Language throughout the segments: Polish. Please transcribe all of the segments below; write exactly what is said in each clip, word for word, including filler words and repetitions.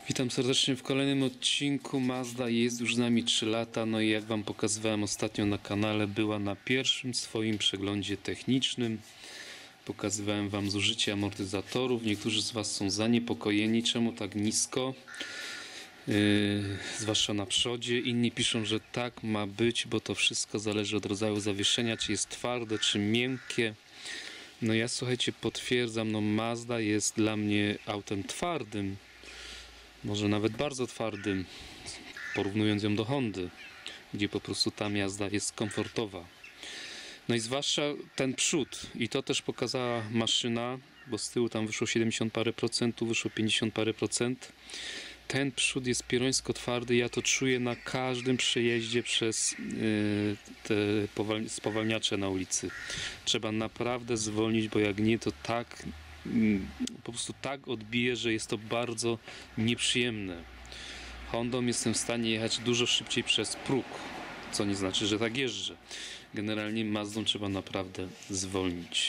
Witam serdecznie w kolejnym odcinku. Mazda jest już z nami trzy lata, no i jak Wam pokazywałem ostatnio na kanale, była na pierwszym swoim przeglądzie technicznym. Pokazywałem Wam zużycie amortyzatorów. Niektórzy z Was są zaniepokojeni, czemu tak nisko, yy, zwłaszcza na przodzie. Inni piszą, że tak ma być, bo to wszystko zależy od rodzaju zawieszenia, czy jest twarde, czy miękkie. No ja, słuchajcie, potwierdzam, no Mazda jest dla mnie autem twardym. Może nawet bardzo twardym, porównując ją do Hondy, gdzie po prostu ta jazda jest komfortowa. No i zwłaszcza ten przód, i to też pokazała maszyna, bo z tyłu tam wyszło siedemdziesiąt parę procent, tu wyszło pięćdziesiąt parę procent. Ten przód jest pierońsko twardy, ja to czuję na każdym przejeździe przez yy, te spowalniacze na ulicy. Trzeba naprawdę zwolnić, bo jak nie, to tak po prostu tak odbije, że jest to bardzo nieprzyjemne. Hondą jestem w stanie jechać dużo szybciej przez próg, co nie znaczy, że tak jeżdżę. Generalnie Mazdą trzeba naprawdę zwolnić.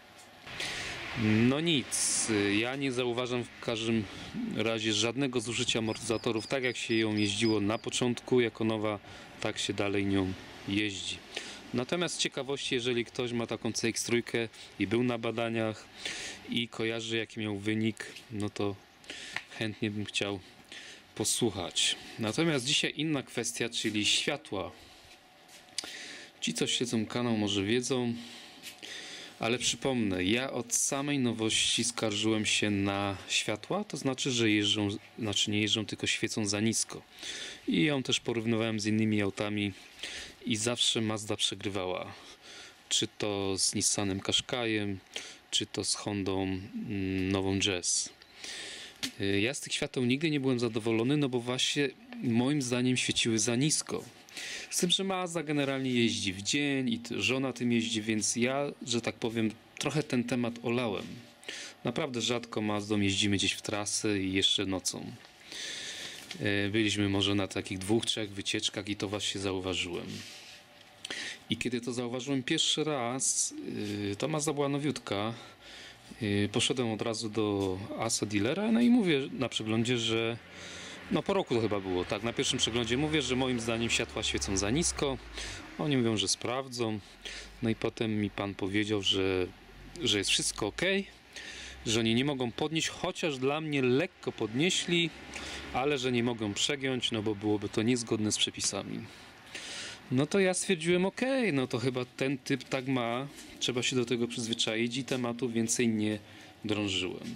No nic, ja nie zauważam w każdym razie żadnego zużycia amortyzatorów, tak jak się ją jeździło na początku jako nowa, tak się dalej nią jeździ. Natomiast z ciekawości, jeżeli ktoś ma taką C X trzy i był na badaniach i kojarzy, jaki miał wynik, no to chętnie bym chciał posłuchać. Natomiast dzisiaj inna kwestia, czyli światła. Ci, co śledzą kanał, może wiedzą, ale przypomnę, ja od samej nowości skarżyłem się na światła, to znaczy, że jeżdżą, znaczy nie jeżdżą, tylko świecą za nisko. I ją też porównywałem z innymi autami i zawsze Mazda przegrywała. Czy to z Nissanem Qashqai'em, czy to z Hondą mm, nową Jazz. Ja z tych świateł nigdy nie byłem zadowolony, no bo właśnie moim zdaniem świeciły za nisko. Z tym, że Mazda generalnie jeździ w dzień i żona tym jeździ, więc ja, że tak powiem, trochę ten temat olałem. Naprawdę rzadko Mazdą jeździmy gdzieś w trasy i jeszcze nocą. Byliśmy może na takich dwóch, trzech wycieczkach i to właśnie zauważyłem. I kiedy to zauważyłem pierwszy raz, to Mazda była nowiutka. Poszedłem od razu do Asa dealera, no i mówię na przeglądzie, że no po roku to chyba było, tak, na pierwszym przeglądzie mówię, że moim zdaniem światła świecą za nisko. Oni mówią, że sprawdzą. No i potem mi pan powiedział, że, że jest wszystko ok, że oni nie mogą podnieść, chociaż dla mnie lekko podnieśli, ale że nie mogą przegiąć, no bo byłoby to niezgodne z przepisami. No to ja stwierdziłem, ok, no to chyba ten typ tak ma, trzeba się do tego przyzwyczaić i tematu więcej nie drążyłem.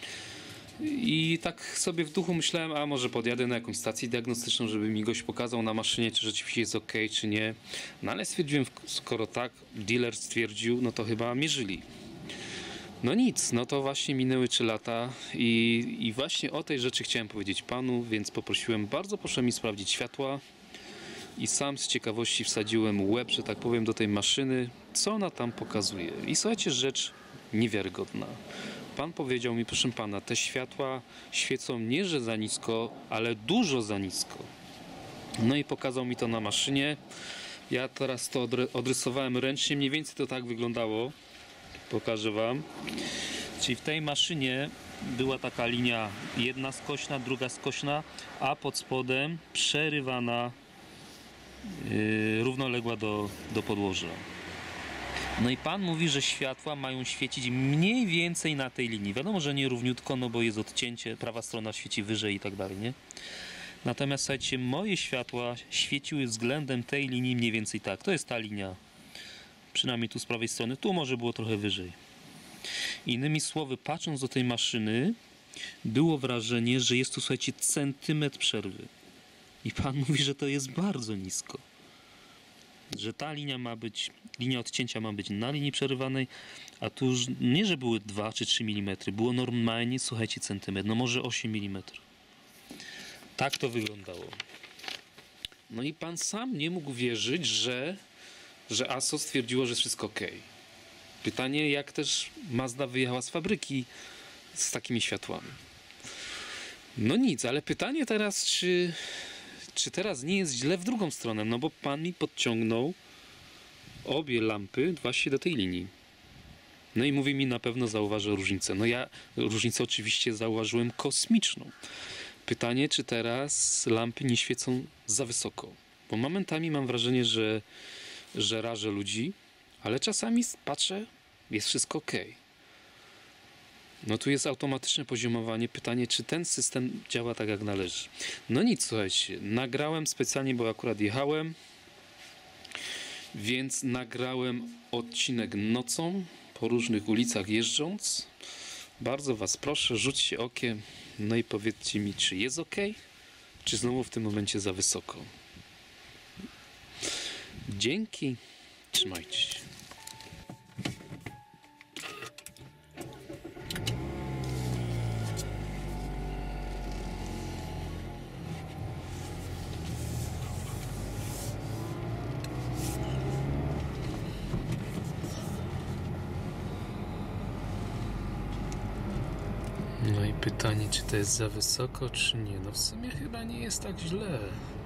I tak sobie w duchu myślałem, a może podjadę na jakąś stację diagnostyczną, żeby mi goś pokazał na maszynie, czy rzeczywiście jest ok, czy nie. No ale stwierdziłem, skoro tak dealer stwierdził, no to chyba mierzyli. No nic, no to właśnie minęły trzy lata i, i właśnie o tej rzeczy chciałem powiedzieć panu, więc poprosiłem, bardzo proszę mi sprawdzić światła i sam z ciekawości wsadziłem łeb, że tak powiem, do tej maszyny, co ona tam pokazuje. I słuchajcie, rzecz niewiarygodna. Pan powiedział mi, proszę pana, te światła świecą nie, że za nisko, ale dużo za nisko. No i pokazał mi to na maszynie. Ja teraz to odrysowałem ręcznie, mniej więcej to tak wyglądało. Pokażę wam. Czyli w tej maszynie była taka linia, jedna skośna, druga skośna, a pod spodem przerywana, yy, równoległa do, do podłoża. No i pan mówi, że światła mają świecić mniej więcej na tej linii. Wiadomo, że nie równiutko, no bo jest odcięcie, prawa strona świeci wyżej i tak dalej, nie? Natomiast słuchajcie, moje światła świeciły względem tej linii mniej więcej tak. To jest ta linia. Przynajmniej tu z prawej strony. Tu może było trochę wyżej. Innymi słowy, patrząc do tej maszyny, było wrażenie, że jest tu, słuchajcie, centymetr przerwy. I pan mówi, że to jest bardzo nisko. Że ta linia ma być, linia odcięcia ma być na linii przerywanej, a tu już nie, że były dwa czy trzy milimetry, było normalnie, słuchajcie, centymetr, no może osiem milimetrów. Tak to wyglądało. No i pan sam nie mógł wierzyć, że, że A S O stwierdziło, że jest wszystko ok. Pytanie, jak też Mazda wyjechała z fabryki z takimi światłami. No nic, ale pytanie teraz, czy... Czy teraz nie jest źle w drugą stronę? No bo pan mi podciągnął obie lampy właśnie do tej linii. No i mówi mi, na pewno zauważy różnicę. No ja różnicę oczywiście zauważyłem kosmiczną. Pytanie, czy teraz lampy nie świecą za wysoko? Bo momentami mam wrażenie, że, że rażę ludzi, ale czasami patrzę, jest wszystko ok. No tu jest automatyczne poziomowanie. Pytanie, czy ten system działa tak jak należy. No nic, słuchajcie, nagrałem specjalnie, bo akurat jechałem, więc nagrałem odcinek nocą, po różnych ulicach jeżdżąc. Bardzo was proszę, rzućcie okiem, no i powiedzcie mi, czy jest ok, czy znowu w tym momencie za wysoko. Dzięki, trzymajcie się. No i pytanie, czy to jest za wysoko, czy nie? No w sumie chyba nie jest tak źle.